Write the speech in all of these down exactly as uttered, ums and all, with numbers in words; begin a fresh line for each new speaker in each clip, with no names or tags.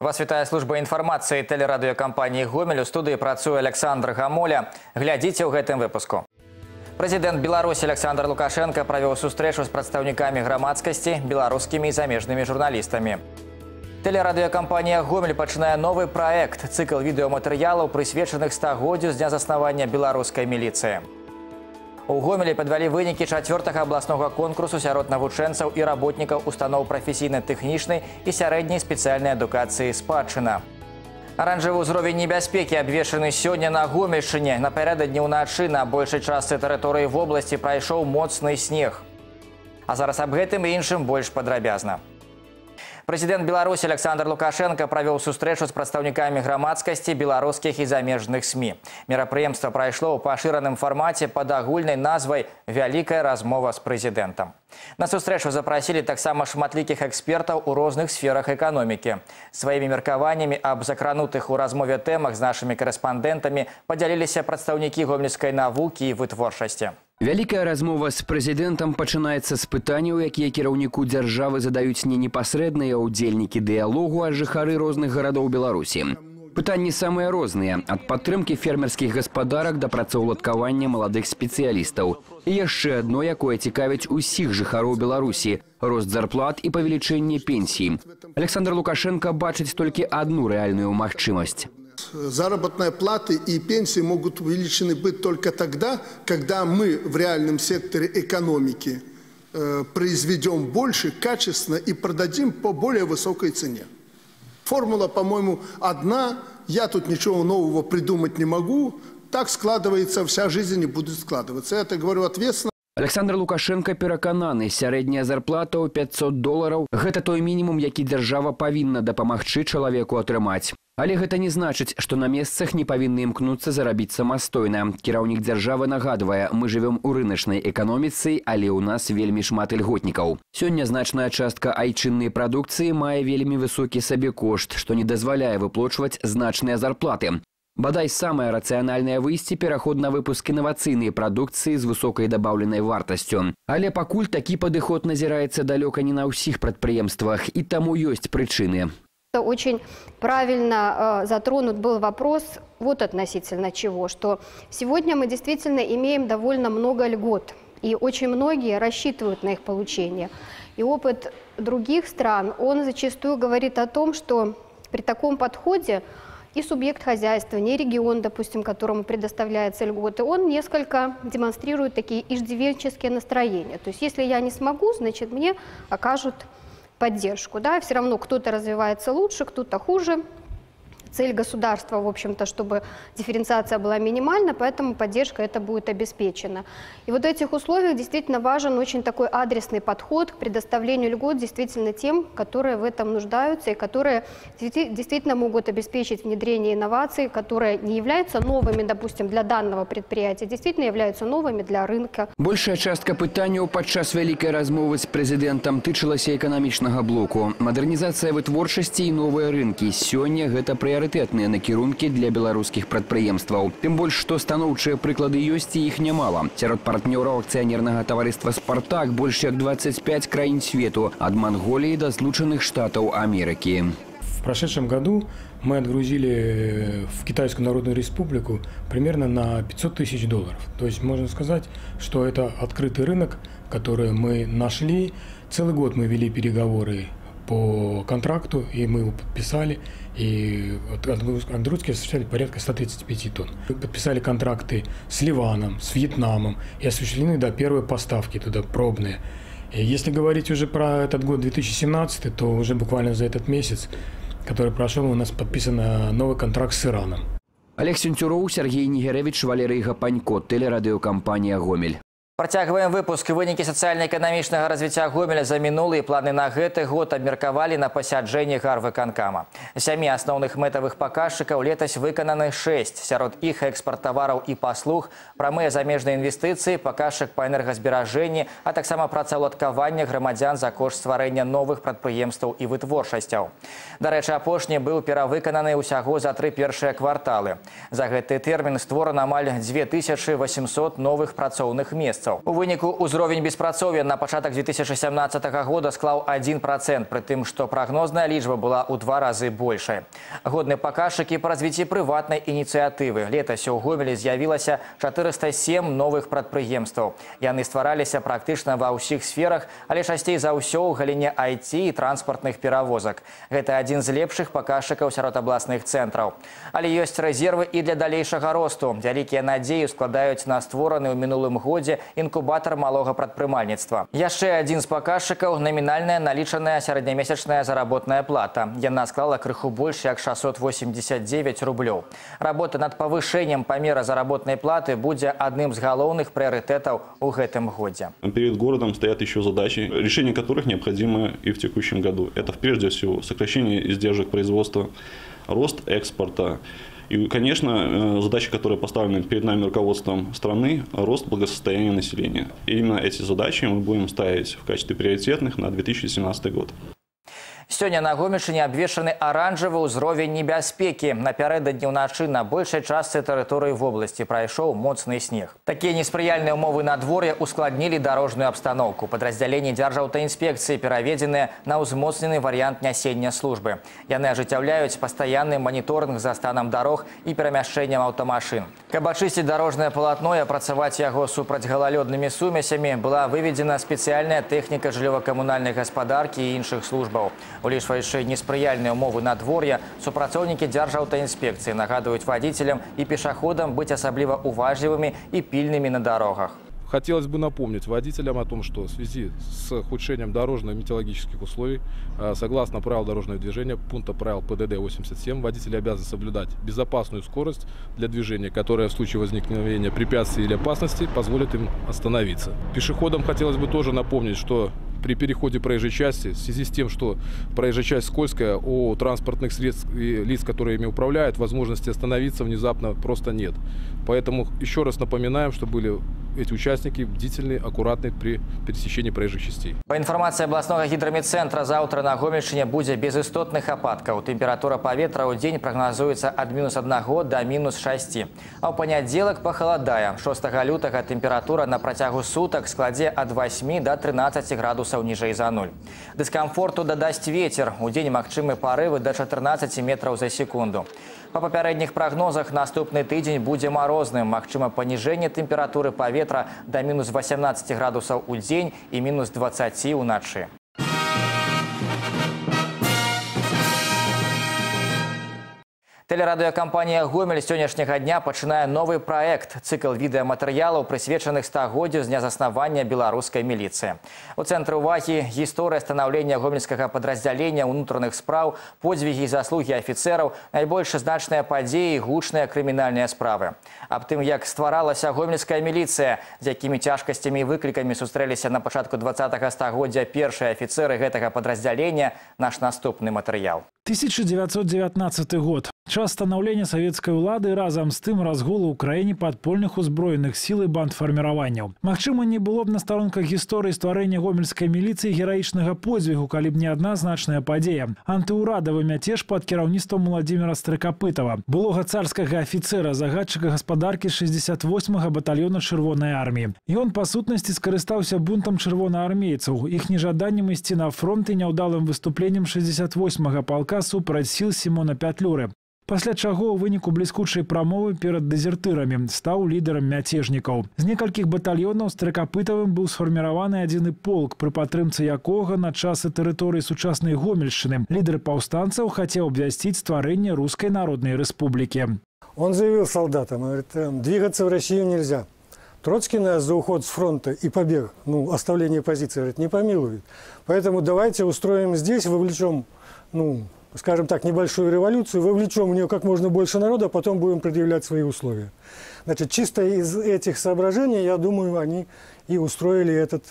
Вас вітае служба інфармацыі тэлерадыёкампаніі «Гомель». У студыі працуе Александр Гамоля. Глядзіце ў гэтым выпуску. Прэзідэнт Беларусі Александр Лукашенко правёў сустрэчу з прадстаўнікамі грамадскасці, беларускімі і замежнымі журналістамі. Тэлерадыёкампанія «Гомель» пачынае новы праект – цыкл відэоматэрыялаў, прысвечаных стагоддзю з дня заснавання беларускай міліцыі. У Гомелі падвялі вынікі чацвёртага абласнога конкурсу сярод навучэнцаў і работнікаў устаноў прафесійна-тэхнічнай і сярэдняй спецыяльнай адукацыі «Спадчына». Аранжавы ўзровень небяспекі абвешчаны сёння на Гомельшчыне. Напярэдадні ўначы на большай частцы тэрыторыі вобласці прайшоў моцны снег. А зараз аб гэтым і іншым больш падрабязна. Прэзідэнт Беларусі Александр Лукашенко правёў сустрэчу з прадстаўнікамі грамадскасці, беларускіх і замежных СМІ. Мерапрыемства прайшло ў пашыраным фармаце пад агульнай назвай «Вялікая размова з прэзідэнтам». На сустрэчу запрасілі таксама шматлікіх экспертаў у розных сферах эканомікі. Сваімі меркаваннямі аб закранутых у размове тэмах з нашымі корэспандэнтамі падзяліліся прадстаўнікі гомельскай навукі і вытворчасці.
Вялікая размова з прэзідэнтам пачынаецца з пытанняў, якія кіраўніку дзяржавы задаюць не непасрэдныя ўдзельнікі дыялогу, а жыхары розных гарадоў Беларусі. Пытанні самыя розныя, ад падтрымкі фермерскіх гаспадарак да працаўладкавання маладых спецыялістаў. І яшчэ адно, якое цікавіць усіх жыхароў Беларусі – рост зарплат і павелічэнне пенсій. Александр Лукашенко бачыць толькі одну рэальную магчымасць.
Заработные платы и пенсии могут увеличены быть только тогда, когда мы в реальном секторе экономики э, произведем больше, качественно и продадим по более высокой цене. Формула, по-моему, одна. Я тут ничего нового придумать не могу. Так складывается вся жизнь и будет складываться. Я это говорю ответственно.
Александр Лукашенко перакананы, сярэдняя зарплата ў пятьсот долараў – гэта той мінімум, які дзяржава павінна дапамагчы чалавеку атрымаць. Але гэта не значыць, што на месцах не павінны імкнуцца зарабіць самастойна. Кіраўнік дзяржавы нагадвае, мы жывём у рыначнай эканоміцы, але ў нас вельмі шмат ільготнікаў. Сёння значная частка айчыннай прадукцыі мае вельмі высокі сабекошт, што не дазваляе выплачваць значныя зарплаты. Бадай самае рацыянальнае выйсце – пераход на выпуск інавацыйнай прадукцыі з высокай дабаўленай вартасцю. Але пакуль такі падыход назіраецца далёка не на ўсіх прадпрыемствах, і таму ёсць прычыны.
Очень правильно э, затронут был вопрос вот относительно чего, что сегодня мы действительно имеем довольно много льгот, и очень многие рассчитывают на их получение. И опыт других стран, он зачастую говорит о том, что при таком подходе и субъект хозяйствования, и регион, допустим, которому предоставляются льготы, он несколько демонстрирует такие иждивенческие настроения. То есть если я не смогу, значит мне окажут поддержку. Да? Все равно кто-то развивается лучше, кто-то хуже. Цель государства, в общем-то, чтобы дифференциация была минимальна, поэтому поддержка это будет обеспечена. И вот в этих условиях действительно важен очень такой адресный подход к предоставлению льгот действительно тем, которые в этом нуждаются и которые действительно могут обеспечить внедрение инноваций, которые не являются новыми, допустим, для данного предприятия, действительно являются новыми для рынка.
Большая частка пытанняў падчас вялікай размовы з прэзідэнтам тычылася эканамічнага блоку. Мадэрнізацыя вытворчасці і новыя рынкі. Сёння гэта прыярытэтныя Прыярытэтныя накірункі для беларускіх прадпрыемстваў. Тым больш, што станоўчыя прыклады ёсць і іх нямала. Сярод партнёраў акцыянернага таварыства «Спартак» больш як двадцать пять краін свету, ад Манголіі да Злучаных Штатаў Америки.
В прошедшем году мы отгрузили в Китайскую Народную Республику примерно на пятьсот тысяч долларов. То есть можно сказать, что это открытый рынок, который мы нашли. Целый год мы вели переговоры по контракту, и мы его подписали, и отгрузки осуществляли порядка ста тридцати пяти тонн. Мы подписали контракты с Ливаном, с Вьетнамом, и осуществлены до первой поставки туда пробные. И если говорить уже про этот год две тысячи семнадцатый, то уже буквально за этот месяц, который прошел, у нас подписан новый контракт с Ираном.
Олег Сенцюроў, Сергей Нигеревич, Валерий Гапанько, тэлерадыёкампанія «Гомель».
Працягваем выпуск. Вынікі сацыяльна-эканамічнага развіцця Гомеля за мінулы і планы на гэты год абмеркавалі на пасяджэнні гарвыканкама. Сямі асноўных мэтавых паказчыкаў летась выкананы шэсць. Сярод іх экспарт тавараў і паслуг, прамыя замежныя інвестыцыі, паказчык па энергазберажэнні, а таксама працаўладкавання грамадзян за кошт стварэння новых прадпрыемстваў і вытворчасцяў. Дарэчы, апошні быў перавыкананы ўсяго за тры першыя кварталы. За гэты тэрмін створана амаль дзве тысячы васемсот новых працоўных месцаў. месяцаў. У выніку ўзровень беспрацоўя на пачатак две тысячи сямнадцатага года склаў один процент, пры тым, што прагнозная лічба была ў два разы большай. Годны паказчыкі па развіцці прыватнай ініцыятывы. Летась у Гомелі з'явілася чатырыста сем новых прадпрыемстваў. Яны ствараліся практычна ва ўсіх сферах, але часцей за ўсё ў галіне ай ти і транспартных перавозак. Гэта адзін з лепшых паказчыкаў сярод абласных цэнтраў. Але ёсць рэзервы і для далейшага росту. Вялікія надзеі складаюць на створаны ў мінулым годзе інкубатар малога прадпрымальніцтва. Яшчэ адзін з паказчыкаў – намінальная налічаная сярэднямесячная заработная плата. Яна склала крыху больш як шестьсот восемьдесят девять рублёў. Работа над павышэннем памера заработной платы будзе адным з галоўных прыярытэтаў у гэтым годзе.
Перед городом стоят еще задачи, решение которых необходимо и в текущем году. Это прежде всего сокращение издержек производства, рост экспорта. И, конечно, задачи, которые поставлены перед нами руководством страны – рост благосостояния населения. И именно эти задачи мы будем ставить в качестве приоритетных на две тысячи семнадцатый год.
Сёння на Гомельшчыне абвешчаны аранжавы ўзровень небяспекі. Напярэдадні ўначы на большай частцы тэрыторыі вобласці прайшоў моцны снег. Такія неспрыяльныя ўмовы надвор'я ускладнілі дарожную абстаноўку. Падраздзяленні дзяржаўтаінспекцыі пераведзеныя на ўзмоцнены варыянт нясення службы. Яны ажыццяўляюць пастаянны маніторынг за станам дарог і перамяшчэннем аўтамашын. Каб ачысціць дарожнае палатно і апрацаваць яго супраць галалёднымі сумесямі, была выведзена спецыяльная тэхніка жыллёва-камунальнай гаспадаркі і іншых службаў. Улічваючы неспрыяльныя ўмовы надвор'я, супрацоўнікі дзяржаўтаінспекцыі нагадваюць вадзіцелям і пешаходам быць асабліва уважлівымі і пільнымі на дарогах.
Хотелось бы напомнить водителям о том, что в связи с ухудшением дорожно-метеорологических условий, согласно правил дорожного движения, пункта правил П Д Д восемьдесят семь, водители обязаны соблюдать безопасную скорость для движения, которая в случае возникновения препятствий или опасности позволит им остановиться. Пешеходам хотелось бы тоже напомнить, что при переходе проезжей части, в связи с тем, что проезжая часть скользкая, у транспортных средств и лиц, которые ими управляют, возможности остановиться внезапно просто нет. Поэтому еще раз напоминаем, что были эти участники бдительны, аккуратны при пересечении проезжих частей.
По информации областного гидромедцентра, завтра на Гомельшчыне будет без істотных ападкаў. Температура паветра ў дзень прогнозуется от минус одного до минус шести. А ў панядзелак пахаладае. шостага лютага температура на працягу сутак складзе от восьми до тринадцати градусов ніжэй за нуль. Дыскамфорту дадасць ветер. У дзень магчымы парывы до четырнадцати метров за секунду. По папярэдніх прогнозах наступны тыдзень будзе марозным. Магчыма паніжэнне тэмпературы паветра до минус восемнадцати градусов у дзень и минус двадцати уначы. Телерадыёкампанія «Гомель» сённяшняга дня пачынае новы праект – цыкл відэаматэрыялаў, прысвечаных стагоддзю з дня заснавання беларускай міліцыі. У цэнтры ўвагі гісторыя станаўлення гомельскага падраздзялення ўнутраных спраў, подзвігі і заслугі афіцэраў, найбольш значныя падзеі і гучныя крымінальныя справы. Аб тым, як стваралася гомельская міліцыя, з якімі цяжкасцямі і выклікамі сустрэліся на пачатку двадцатага стагоддзя першыя афіцэры гэтага падраздзялення, наш наступны матэрыял.
тысяча девятьсот девятнадцатый год. Час становления советской улады разом с тым разгулу ў краіне падпольных узброеных сил и бандфарміраванняў. Магчыма, не было б на старонках гісторыі стварэння гомельскай міліцыі гераічнага подзвігу, калі б не адна значная падзея. Антыурадавы мяцеж пад кіраўніцтвам Владимира Стрыкапытова, былога царскага афіцэра, загадчыка гаспадаркі шестьдесят восьмага батальона чырвонай арміі. Ён, па сутнасці, скарыстаўся бунтам чырвонаармейцаў, іх нежаданнем ісці на фронт і няўдалым выступленнем шестьдесят восьмага палка супраць сіл Сімона Пятлюры. Пасля чаго ў выніку бліскучай прамовы перад дэзертырамі стаў лідарам мяцежнікаў. З некалькіх батальёнаў Стрыкапытавым быў сфарміраваны адзіны полк, пры падтрымцы якога на часы тэрыторыі сучаснай Гомельшчыны лідар паўстанцаў хацеў абвясціць стварэнне Русской Народной Республики.
Он заявил солдатам, говорит, двигаться в Россию нельзя. Троцкий нас за уход с фронта и побег, ну, оставление позиции, говорит, не помилует. Поэтому давайте устроим здесь, вовлечем, ну, скажем так, небольшую революцию, вовлечем в нее как можно больше народа, а потом будем предъявлять свои условия. Значит, чисто из этих соображений, я думаю, они и устроили этот,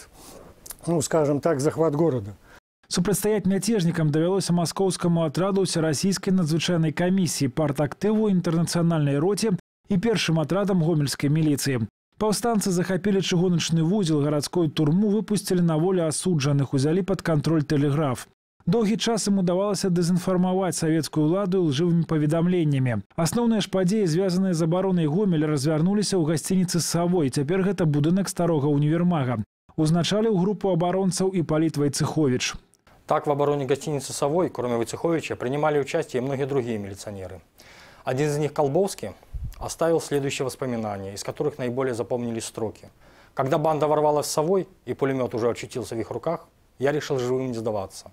ну, скажем так, захват города.
Супрацьстаяць мяцежнікам давялося маскоўскаму атраду ўсерассійскай надзвычайнай камісіі, партактыву, інтэрнацыянальнай роце і першым атрадам гомельскай міліцыі. Паўстанцы захапілі чыгуначны вузел, гарадскую турму выпусцілі на волю асуджаных, узялі пад кантроль тэлеграф. Доўгі час ім удавалася дэзінфармаваць савецкую ўладу лжывымі паведамленнямі. Асноўныя ж падзеі, звязаныя з абаронай Гомеля, развярнуліся ў гасцініцы «Савой». Цяпер гэта будынак старога універмага. Узначаліў группу абаронцаў Ипполит Войцехович.
Так, в обороне гостиницы «Совой», кроме Войцеховича, принимали участие и многие другие милиционеры. Один из них, Колбовский, оставил следующие воспоминания, из которых наиболее запомнились строки. «Когда банда ворвалась в «Совой» и пулемет уже очутился в их руках, я решил живым не сдаваться».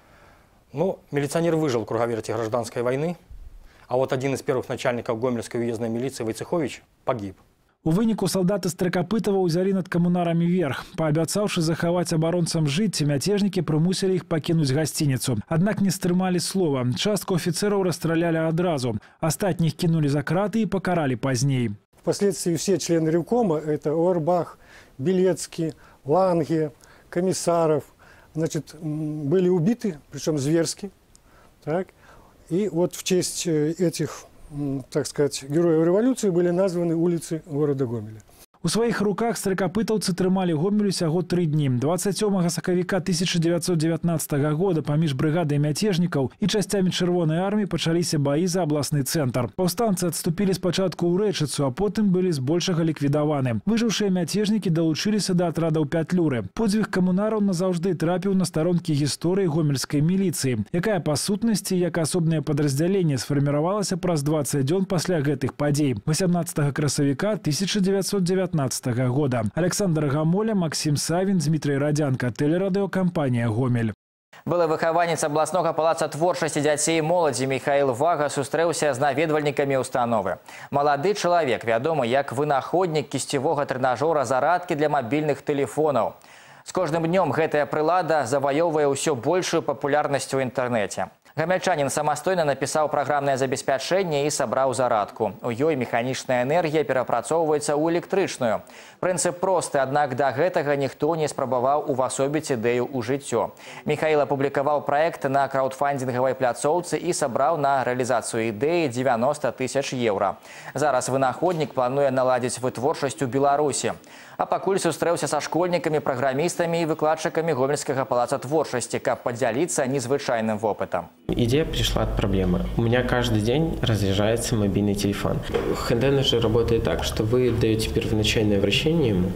Но милиционер выжил в круговерте гражданской войны, а вот один из первых начальников гомельской уездной милиции Войцехович погиб.
У выніку салдаты Стрыкапытова ўзялі над камунарамі верх. Паабяцаўшы захаваць абаронцам жыцці, мяцежнікі прымусілі іх пакінуць гасцініцу. Аднак не стрымалі слова. Частку офіцераў расстралялі адразу. Астатніх кінулі за краты і пакаралі пазней.
Впоследствии все члены Ревкома, это Орбах, Белецкий, Ланге, Комиссаров, значит, были убиты, причем зверски. Так? И вот в честь этих, так сказать, героев революции были названы улицы города Гомеля.
У сваіх руках стрыкапытаўцы трымалі Гомель усяго тры дні. дваццаць сёмага сакавіка тысяча дзевяцьсот дзевятнаццатага года паміж брыгадай мяцежнікаў і часцямі чырвонай арміі пачаліся баі за абласны цэнтр. Паўстанцы адступілі спачатку ў Рэчыцу, а потым былі збольшага ліквідаваны. Выжыўшыя мяцежнікі далучыліся да атрадаў Пятлюры. Подзвіг камунараў назаўжды трапіў на старонкі гісторыі гомельскай міліцыі, якая па сутнасці як асобнае падраздзяленне сфарміравалася праз дваццаць дзён пасля гэтых падзей. васямнаццатага красавіка тысяча дзевяцьсот дзевятнаццатага года. Александр Гамоля, Максим Савин, Дмитрий Радянко, телерадиокомпания «Гомель».
Былы выхаванец абласнога палаца творчасці дзяцей і моладзі Михаил Вага сустрэўся з наведвальнікамі установы. Малады чалавек, вядомы як вынаходнік кісцевога трэнажора зарадкі для мабільных тэлефонаў. З кожным днём гэтая прылада заваёўвае ўсё большую папулярнасць у інтэрнэце. Гамельчанин самастойна написал программное забеспячэнне и сабраў зарадку. У ёй механічная энергія перапрацоўваецца ў электрычную. Прынцып просты, аднак да гэтага ніхто не спрабаваў увасобіць ідэю ў жыццё. Михаил апублікаваў праект на краудфандингавай пляцоўцы і сабраў на рэалізацыю ідэі дзевяноста тысяч еўра. Зараз вынаходнік плануе наладзіць вытворчасць у Беларусі. А пакуль сустрэўся са школьнікамі, праграмістамі і выкладчыкамі Гомельскага палаца творчасці, каб падзяліцца незвычайным вопытам.
Идея пришла от проблемы. У меня каждый день разряжается мобильный телефон. Хэндэн же работает так, что вы даете первоначальное вращение ему,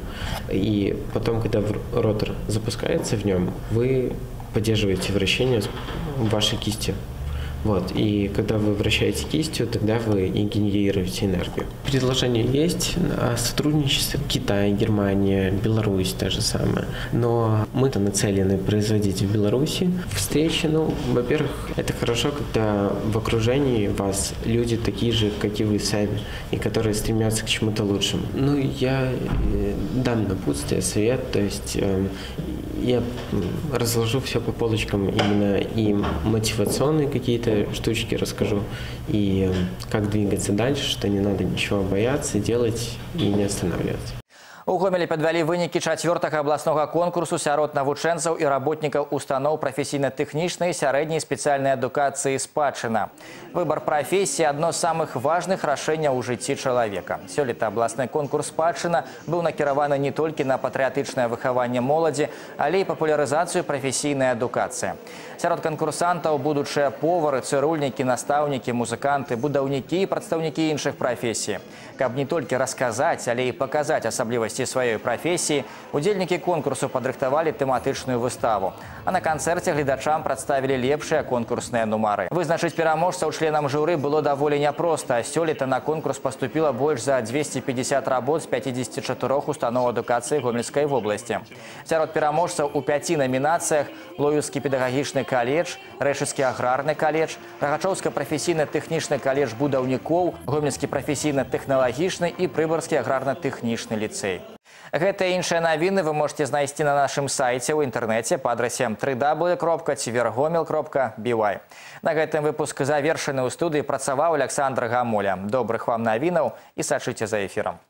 и потом, когда ротор запускается в нем, вы поддерживаете вращение вашей кистью. Вот. И когда вы вращаете кистью, тогда вы и генерируете энергию. Предложение есть о сотрудничестве. Китай, Германия, Беларусь та же самое. Но мы-то нацелены производить в Беларуси. Встречи, ну, во-первых, это хорошо, когда в окружении вас люди такие же, как и вы сами, и которые стремятся к чему-то лучшему. Ну, я дам напутствие, совет, то есть э, я разложу все по полочкам, именно и мотивационные какие-то штучки расскажу, и как двигаться дальше, что не надо ничего бояться, делать и не останавливаться.
У Гомелі падвялі вынікі чацвёртага абласнога конкурсу сярод навучэнцаў і работнікаў устаноў прафесійна-тэхнічнай сярэдняй спецыяльнай адукацыі «Спадчына». Выбор прафесіі – адно з самых важных рашэнняў у жыцці чалавека. Сёлета абласны конкурс «Спадчына» быў накіраваны не толькі на патрыятычнае выхаванне моладзі, але і папулярызацыю прафесійнай адукацыі. Сярод канкурсантаў будучыя повары, цырульнікі, настаўнікі, музыканты, будаўнікі і прадстаўнікі іншых прафесій. Каб не толькі расказаць, але і паказаць асаблівасці сваёй прафесіі, удзельнікі конкурсу падрыхтавалі тэматычную выставу. А на канцэрце гледачам прадставілі лепшыя конкурсныя нумары. Вызначыць пераможцаў членам журы было даволі няпроста. Сёлета на конкурс паступіла больш за дзвесце пятьдесят работ з пятидесяти чатырох устаноў адукацыі Гомельскай вобласці. Сярод пераможцаў у пяці намінацыях Лоўецкі педагагічны каледж, Рэшыцкі аграрны каледж, Рагачоўскі прафесійна-тэхнічны каледж будаўнікоў, Гомельскі прафесійна-тэхналагічны і Прыбарскі аграрна-тэхнічны ліцэй. Гэта і іншыя навіны вы можете знайсці на нашым сайце ў інтэрнэце па адрасе дабл ю дабл ю дабл ю кропка цівергомель кропка би вай. На гэтым выпуск завершаны. У студыі працаваў Александр Гамоля. Добрых вам навінаў і сачыце за эфірам.